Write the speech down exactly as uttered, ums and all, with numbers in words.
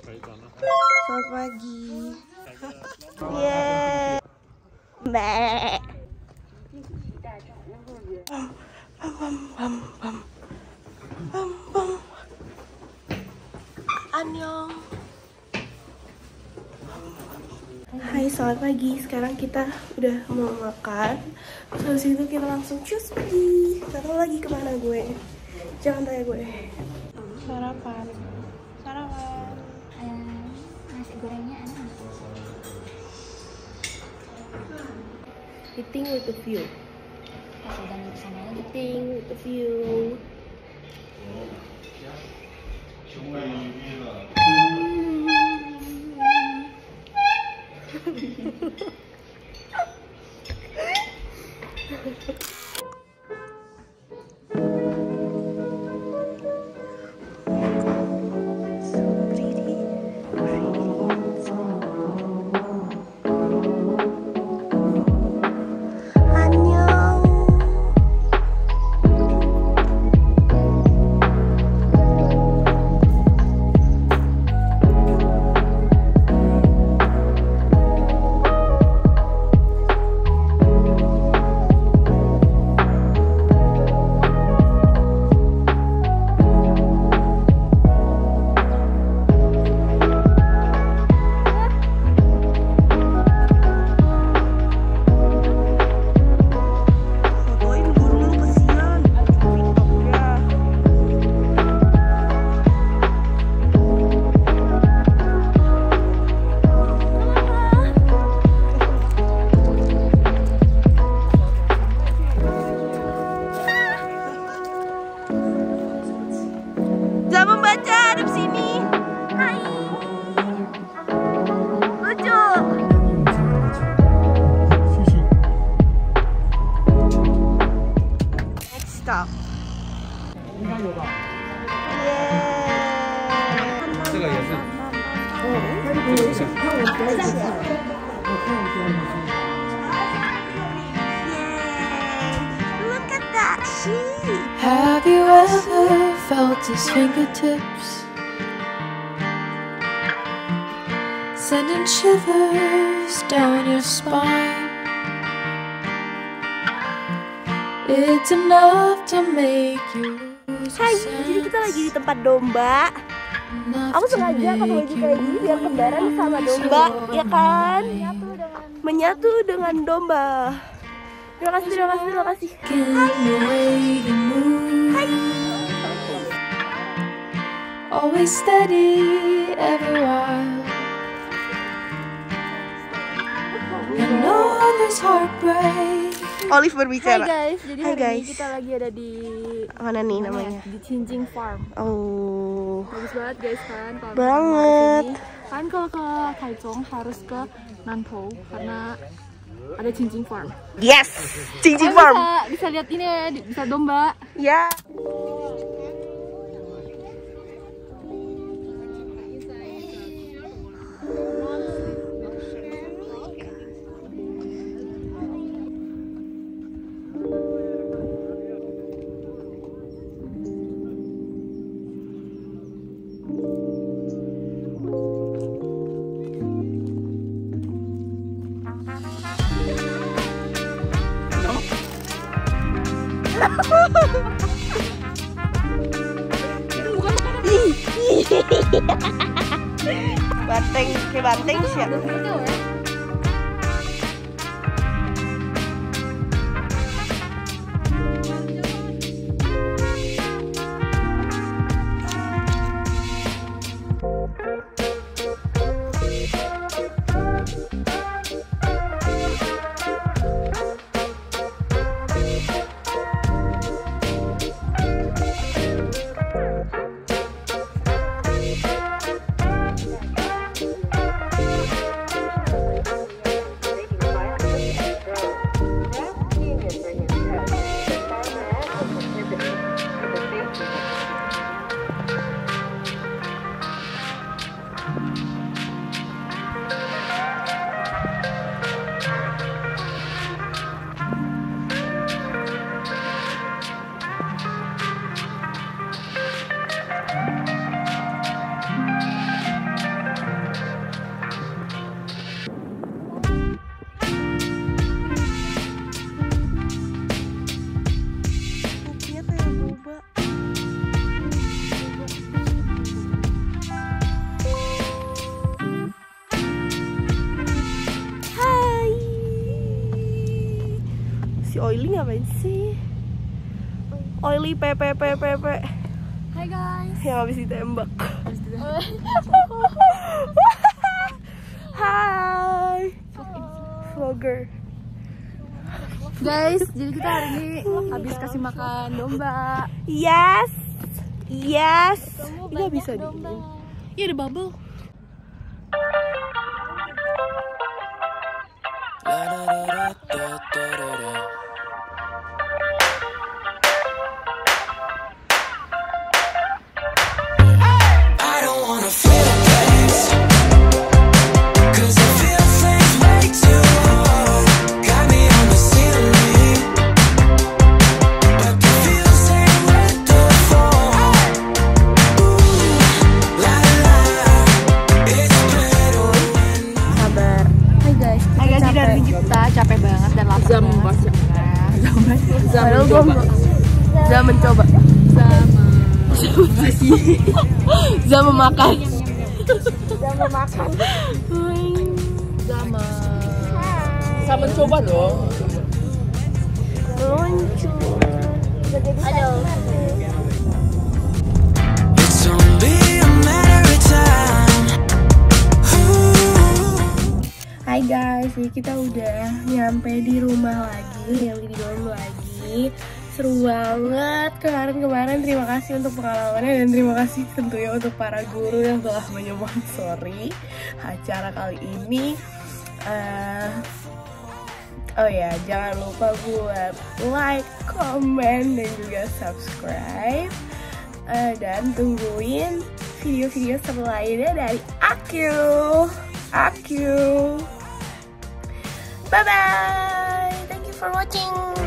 Selamat pagi. Yeay. Mbak. Bam bam bam bam bam. Annyeong. Hai, selamat pagi. Sekarang kita udah mau makan. Terus habis itu kita langsung cus pergi. Gak tau lagi kemana gue. Jangan tanya gue. Sarapan. Sarapan. Um, nasi gorengnya ada. Eating with the view. Sedang di sana lagi. Eating with the view. Stop. Look at that sheep. Have you ever felt his fingertips sending shivers down your spine? It's enough to make you lose Hai, jadi kita lagi di tempat domba. Aku sengaja pakai baju kayak gini biar kembaran sama domba, ya kan? Menyatu dengan domba. Terima kasih, terima kasih, terima kasih. Hai. Always steady every while. You know there's heartbreak. Olive berbicara. Hai guys, jadi Hai hari guys. ini kita lagi ada di Mana nih mana namanya? ya? Di Chinjing Farm. Oh. Bagus banget guys kan kalau Banget. misalnya kesini. Kan kalau ke Taichung harus ke Nantou karena ada Chinjing Farm. Yes. Chinjing Oh, Farm. Bisa, bisa lihat ini ya, bisa domba. Ya. Banteng, kayak banteng sih ya. Oily ngapain sih? Oily P P P P P. Hai guys. Yang habis ditembak. Hai. Vlogger. Guys, jadi kita hari ini habis kasih makan domba. Yes. Yes. Nggak bisa di. Iya ada bubble. Capek banget dan lapar. Zam baca. Zam baca. Zam mencoba. Zam mencoba. Zam masih. Zam memakan. Zam memakan. Zam. Zam mencoba dong. Lucu. Aduh. Hai guys, jadi kita udah nyampe di rumah lagi, nyampe di dorm lagi. Seru banget kemarin-kemarin. Terima kasih untuk pengalamannya dan terima kasih tentunya untuk para guru yang telah menyponsori acara kali ini. Uh, oh ya, jangan lupa buat like, comment, dan juga subscribe. Uh, dan tungguin video-video seru lainnya dari aku. Aku. Bye bye. Thank you for watching.